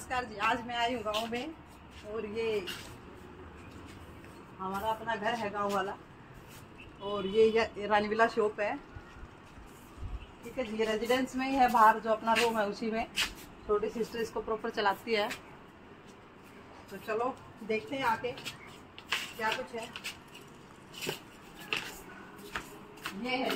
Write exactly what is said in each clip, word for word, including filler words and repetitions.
नमस्कार जी। आज मैं आई हूँ गांव में और ये हमारा अपना घर है गांव वाला और ये रानीविला शॉप है। ठीक है जी, ये रेजिडेंस में ही है, बाहर जो अपना रूम है उसी में छोटी सिस्टर इसको प्रॉपर चलाती है। तो चलो देखते हैं आके क्या कुछ है। ये है,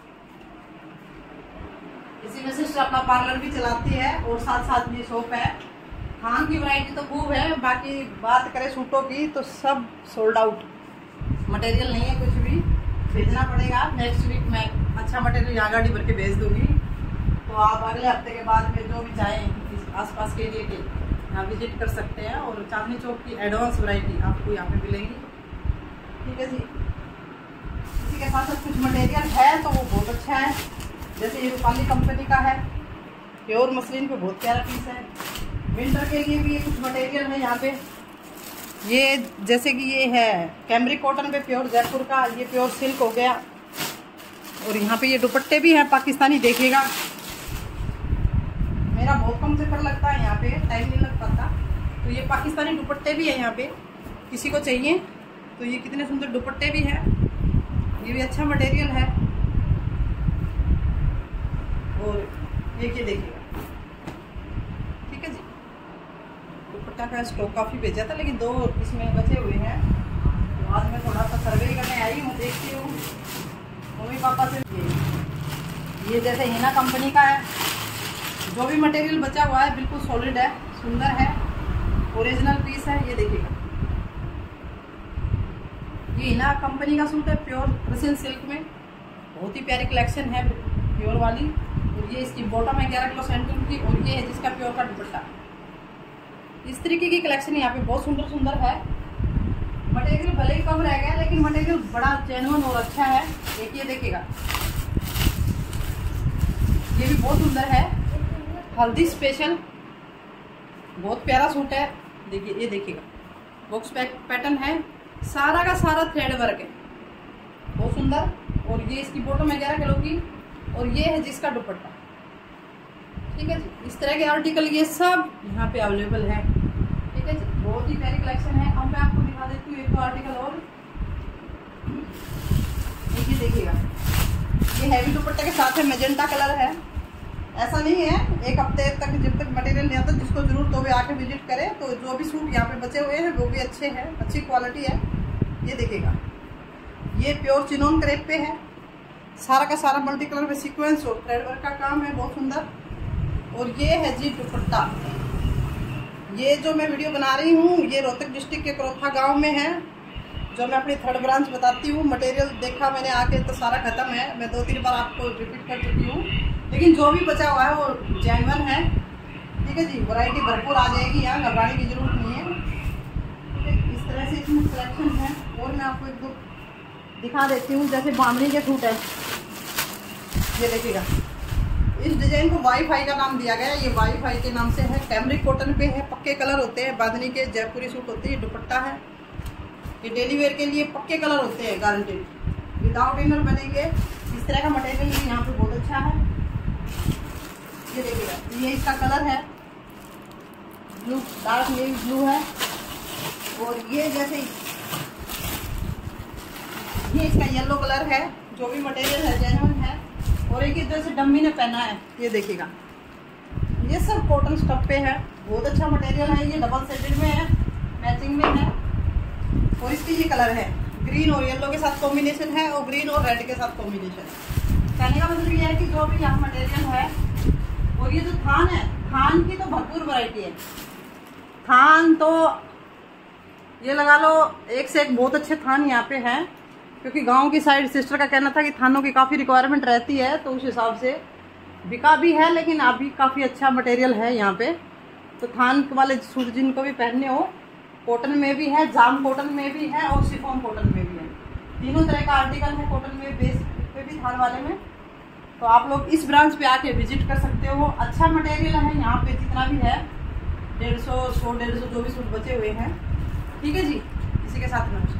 इसी में सिस्टर अपना पार्लर भी चलाती है और साथ साथ ये शॉप है। खान की वैरायटी तो खूब है, बाकी बात करें सूटों की तो सब सोल्ड आउट, मटेरियल नहीं है, कुछ भी भेजना पड़ेगा। नेक्स्ट वीक मैं अच्छा मटेरियल यहाँ गाड़ी भर के भेज दूंगी, तो आप अगले हफ्ते के बाद में जो भी चाहें इस आसपास के एरिया के यहाँ विजिट कर सकते हैं। और चांदनी चौक की एडवांस वैरायटी आपको यहाँ पे मिलेगी। ठीक है जी, इसी के साथ साथ कुछ मटेरियल है तो वो बहुत अच्छा है, जैसे ये रूपाली कंपनी का है, प्योर मसलिन पे बहुत प्यारा पीस है। विंटर के लिए भी ये कुछ मटेरियल है यहाँ पे, ये जैसे कि ये है कैमरिक कॉटन पे प्योर जयपुर का, ये प्योर सिल्क हो गया। और यहाँ पे ये दुपट्टे भी हैं पाकिस्तानी, देखिएगा मेरा बहुत कम चक्कर लगता है यहाँ पे, टाइम नहीं लग पाता। तो ये पाकिस्तानी दुपट्टे भी है यहाँ पे, किसी को चाहिए तो ये कितने सुंदर दुपट्टे भी हैं, ये भी अच्छा मटेरियल है। और ये क्या देखिएगा, ठीक है जी। दुपट्टा का स्टॉक काफ़ी भेजा था लेकिन दो इसमें बचे हुए हैं, तो आज मैं थोड़ा सा सर्वे करने आई हूँ, देखती हूँ मम्मी पापा से। ये ये जैसे हिना कंपनी का है, जो भी मटेरियल बचा हुआ है बिल्कुल सॉलिड है, सुंदर है, ओरिजिनल पीस है। ये देखिएगा, ये हिना कंपनी का सूट है प्योर रसियन सिल्क में, बहुत ही प्यारी कलेक्शन है प्योर वाली। और ये इसकी बॉटम है ग्यारह किलो सेंटीमीटर की, और ये है जिसका प्योर का दुपट्टा। इस तरीके की कलेक्शन यहाँ पे बहुत सुंदर सुंदर है। मटेरियल भले ही कम रह गया लेकिन मटेरियल बड़ा जेन्युइन और अच्छा है। एक ये देखिएगा, ये भी बहुत सुंदर है, हल्दी स्पेशल, बहुत प्यारा सूट है। देखिए ये देखिएगा, बॉक्स पैटर्न है, सारा का सारा थ्रेड वर्क है, बहुत सुंदर। और ये इसकी बॉटम है ग्यारह किलो की, और ये है जिसका दुपट्टा। ठीक है जी, इस तरह के आर्टिकल ये सब यहाँ पे अवेलेबल है। ठीक है जी, बहुत ही प्यारी कलेक्शन है। अब मैं आपको दिखा देती हूँ एक दो आर्टिकल और। ये देखिएगा, ये हैवी दुपट्टे के साथ है, मेजेंटा कलर है। ऐसा नहीं है एक हफ्ते तक जब तक मटेरियल नहीं आता, जिसको जरूरत हो वो आके विजिट करे। तो जो भी सूट यहाँ पे बचे हुए हैं वो भी अच्छे हैं, अच्छी क्वालिटी है। ये देखिएगा, ये प्योर चिनोन क्रेप पे है, सारा का सारा मल्टी कलर में सीक्वेंस और थ्रेड वर्क का काम है, बहुत सुंदर। और ये है जी दुपट्टा। ये जो मैं वीडियो बना रही हूँ ये रोहतक डिस्ट्रिक्ट के करोथा गांव में है, जो मैं अपनी थर्ड ब्रांच बताती हूँ। मटेरियल देखा मैंने आके तो सारा खत्म है, मैं दो तीन बार आपको रिपीट कर चुकी हूँ, लेकिन जो भी बचा हुआ है वो जेन्युइन है। ठीक है जी, वैरायटी भरपूर आ जाएगी, यहाँ घबराने की जरूरत नहीं है। इस तरह से इसमें कलेक्शन है। और मैं आपको एक दो दिखा देती हूँ, जैसे बामनी के सूट है, ये देखिएगा। इस डिजाइन को वाईफाई का नाम दिया गया है, ये वाईफाई के नाम से है, कैमरिक कॉटन पे है, पक्के कलर होते हैं, बांधनी के जयपुरी सूट होते हैं। दुपट्टा है, ये डेली वेयर के लिए पक्के कलर होते हैं, गारंटेड, विदाउट इनर बनेंगे। इस तरह का मटेरियल भी यहाँ पे बहुत अच्छा है। ये देखिएगा, ये इसका कलर है ब्लू, डार्क नेवी ब्लू है। और ये जैसे ये इसका येलो कलर है, जो भी मटेरियल है जेन्युइन है। और एक इधर से डम्मी ने पहना है, ये देखिएगा, ये सब कॉटन स्टफ पे है, बहुत अच्छा मटेरियल है। ये डबल सेटेड में है, मैचिंग में है। और इसकी ये कलर है ग्रीन और येलो के साथ कॉम्बिनेशन है, और ग्रीन और रेड के साथ कॉम्बिनेशन है। कहने का मतलब ये है कि जो भी यहाँ मटेरियल है। और ये जो थान है, थान की तो भरपूर वैरायटी है। थान तो ये लगा लो एक से एक बहुत अच्छे थान यहाँ पे हैं, क्योंकि गांव की साइड सिस्टर का कहना था कि थानों की काफ़ी रिक्वायरमेंट रहती है, तो उस हिसाब से बिका भी है, लेकिन अभी काफ़ी अच्छा मटेरियल है यहाँ पे। तो थान वाले सूट जिनको भी पहनने हो, कॉटन में भी है, जाम कॉटन में भी है, और शिफॉन कॉटन में भी है, तीनों तरह का आर्टिकल है। कॉटन में बेस पे भी, थान वाले में। तो आप लोग इस ब्रांच पे आके विजिट कर सकते हो, अच्छा मटेरियल है यहाँ पे, जितना भी है डेढ़ सौ सौ डेढ़ सौ जो भी सूट बचे हुए हैं। ठीक है जी, इसी के साथ में